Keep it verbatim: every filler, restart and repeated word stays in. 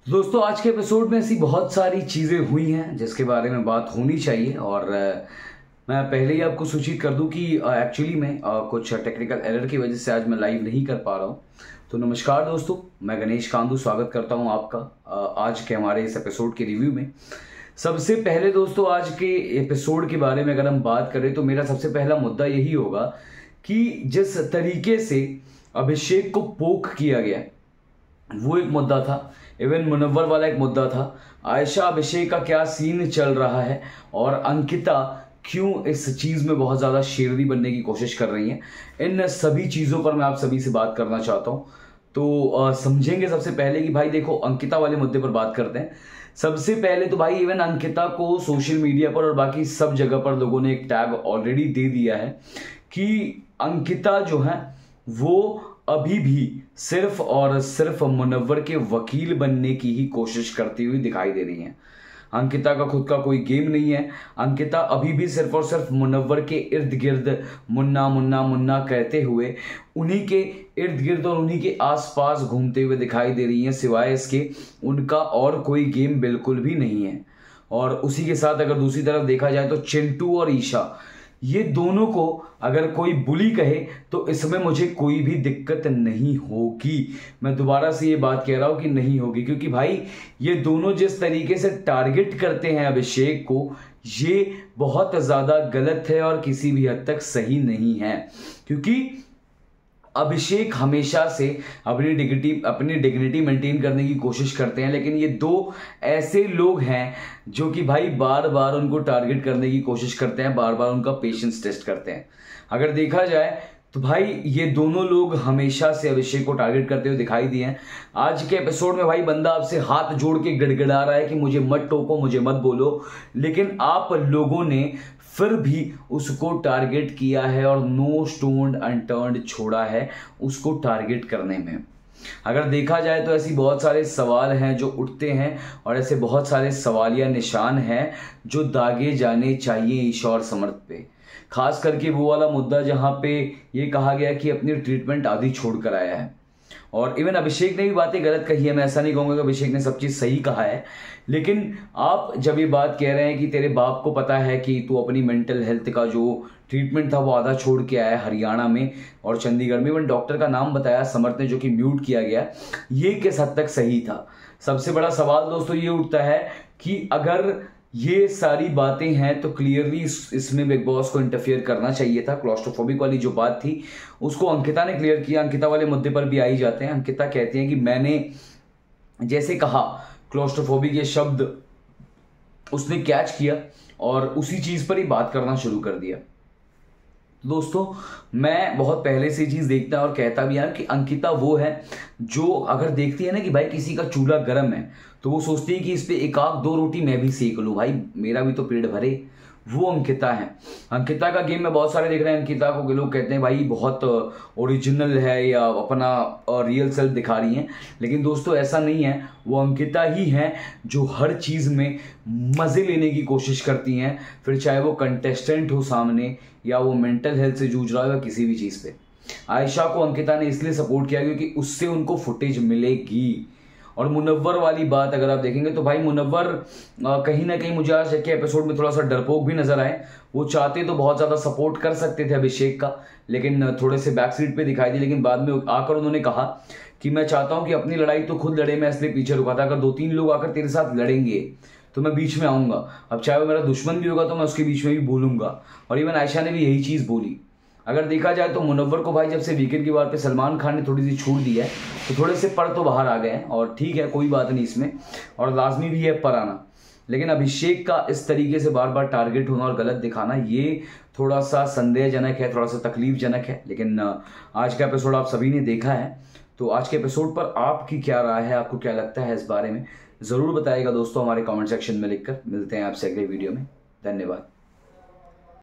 दोस्तों आज के एपिसोड में ऐसी बहुत सारी चीज़ें हुई हैं जिसके बारे में बात होनी चाहिए और अ, मैं पहले ही आपको सूचित कर दूं कि एक्चुअली में अ, कुछ टेक्निकल एरर की वजह से आज मैं लाइव नहीं कर पा रहा हूं। तो नमस्कार दोस्तों, मैं गणेश कांदू स्वागत करता हूं आपका अ, आज के हमारे इस एपिसोड के रिव्यू में। सबसे पहले दोस्तों आज के एपिसोड के बारे में अगर हम बात करें तो मेरा सबसे पहला मुद्दा यही होगा कि जिस तरीके से अभिषेक को पोक किया गया वो एक मुद्दा था। इवन मुनव्वर वाला एक मुद्दा था। आयशा अभिषेक का क्या सीन चल रहा है और अंकिता क्यों इस चीज में बहुत ज्यादा शेरनी बनने की कोशिश कर रही हैं, इन सभी चीजों पर मैं आप सभी से बात करना चाहता हूं। तो आ, समझेंगे सबसे पहले कि भाई देखो, अंकिता वाले मुद्दे पर बात करते हैं। सबसे पहले तो भाई इवन अंकिता को सोशल मीडिया पर और बाकी सब जगह पर लोगों ने एक टैग ऑलरेडी दे दिया है कि अंकिता जो है वो अभी भी सिर्फ और सिर्फ मुनव्वर के वकील बनने की ही कोशिश करती हुई दिखाई दे रही हैं। अंकिता का खुद का कोई गेम नहीं है। अंकिता अभी भी सिर्फ और सिर्फ मुनव्वर के इर्द गिर्द मुन्ना मुन्ना मुन्ना कहते हुए उन्हीं के इर्द गिर्द और उन्हीं के आसपास घूमते हुए दिखाई दे रही हैं। सिवाय इसके उनका और कोई गेम बिल्कुल भी नहीं है। और उसी के साथ अगर दूसरी तरफ देखा जाए तो चिंटू और ईशा, ये दोनों को अगर कोई बुली कहे तो इसमें मुझे कोई भी दिक्कत नहीं होगी। मैं दोबारा से ये बात कह रहा हूं कि नहीं होगी, क्योंकि भाई ये दोनों जिस तरीके से टारगेट करते हैं अभिषेक को, ये बहुत ज्यादा गलत है और किसी भी हद तक सही नहीं है। क्योंकि अभिषेक हमेशा से अपनी डिग्निटी अपनी डिग्निटी मेंटेन करने की कोशिश करते हैं, लेकिन ये दो ऐसे लोग हैं जो कि भाई बार बार उनको टारगेट करने की कोशिश करते हैं, बार बार उनका पेशेंस टेस्ट करते हैं। अगर देखा जाए तो भाई ये दोनों लोग हमेशा से अभिषेक को टारगेट करते हुए दिखाई दिए हैं। आज के एपिसोड में भाई बंदा आपसे हाथ जोड़ के गिड़गिड़ा रहा है कि मुझे मत टोको, मुझे मत बोलो, लेकिन आप लोगों ने फिर भी उसको टारगेट किया है और नो स्टोन अनटर्न्ड छोड़ा है उसको टारगेट करने में। अगर देखा जाए तो ऐसी बहुत सारे सवाल हैं जो उठते हैं और ऐसे बहुत सारे सवालिया निशान हैं जो दागे जाने चाहिए ईशा और समर्थ पे। खास करके वो वाला मुद्दा जहां पे ये कहा गया कि अपनी ट्रीटमेंट आधी छोड़ कर आया है। और इवन अभिषेक ने भी बातें गलत कही है। मैं ऐसा नहीं कहूंगा कि अभिषेक ने सब चीज सही कहा है, लेकिन आप जब ये बात कह रहे हैं कि तेरे बाप को पता है कि तू अपनी मेंटल हेल्थ का जो ट्रीटमेंट था वो आधा छोड़ के आया है हरियाणा में और चंडीगढ़ में, इवन डॉक्टर का नाम बताया समर्थ ने जो कि म्यूट किया गया, ये किस हद तक सही था। सबसे बड़ा सवाल दोस्तों ये उठता है कि अगर ये सारी बातें हैं तो क्लियरली इस, इसमें बिग बॉस को इंटरफियर करना चाहिए था। क्लॉस्ट्रोफोबिक वाली जो बात थी उसको अंकिता ने क्लियर किया। अंकिता वाले मुद्दे पर भी आई जाते हैं। अंकिता कहती हैं कि मैंने जैसे कहा क्लॉस्ट्रोफोबिक ये शब्द उसने कैच किया और उसी चीज पर ही बात करना शुरू कर दिया। दोस्तों मैं बहुत पहले से चीज देखता और कहता भी है कि अंकिता वो है जो अगर देखती है ना कि भाई किसी का चूल्हा गर्म है तो वो सोचती है कि इस पे एक आध दो रोटी मैं भी सेक लूं, भाई मेरा भी तो पेट भरे। वो अंकिता है। अंकिता का गेम में बहुत सारे देख रहे हैं। अंकिता को लोग कहते हैं भाई बहुत ओरिजिनल है या अपना रियल सेल्फ दिखा रही हैं, लेकिन दोस्तों ऐसा नहीं है। वो अंकिता ही है जो हर चीज़ में मज़े लेने की कोशिश करती हैं, फिर चाहे वो कंटेस्टेंट हो सामने या वो मेंटल हेल्थ से जूझ रहा हो या किसी भी चीज़ पे। आयशा को अंकिता ने इसलिए सपोर्ट किया क्योंकि उससे उनको फुटेज मिलेगी। और मुनव्वर वाली बात अगर आप देखेंगे तो भाई मुनव्वर कहीं ना कहीं मुझे आज के एपिसोड में थोड़ा सा डरपोक भी नजर आए। वो चाहते तो बहुत ज़्यादा सपोर्ट कर सकते थे अभिषेक का, लेकिन थोड़े से बैक सीट पे दिखाई दी। लेकिन बाद में आकर उन्होंने कहा कि मैं चाहता हूं कि अपनी लड़ाई तो खुद लड़े, मैं इसलिए पीछे रुका था। अगर दो तीन लोग आकर तेरे साथ लड़ेंगे तो मैं बीच में आऊंगा। अब चाहे वो मेरा दुश्मन भी होगा तो मैं उसके बीच में भी बोलूंगा। और इवन आयशा ने भी यही चीज़ बोली। अगर देखा जाए तो मुनव्वर को भाई जब से वीकेंड की बात पे सलमान खान ने थोड़ी सी छूट दी है तो थोड़े से पर तो बाहर आ गए हैं और ठीक है, कोई बात नहीं इसमें, और लाजमी भी है पर आना। लेकिन अभिषेक का इस तरीके से बार बार टारगेट होना और गलत दिखाना ये थोड़ा सा संदेहजनक है, थोड़ा सा तकलीफजनक है। लेकिन आज का एपिसोड आप सभी ने देखा है, तो आज के एपिसोड पर आपकी क्या राय है, आपको क्या लगता है इस बारे में ज़रूर बताइएगा दोस्तों हमारे कॉमेंट सेक्शन में लिखकर। मिलते हैं आपसे अगले वीडियो में। धन्यवाद।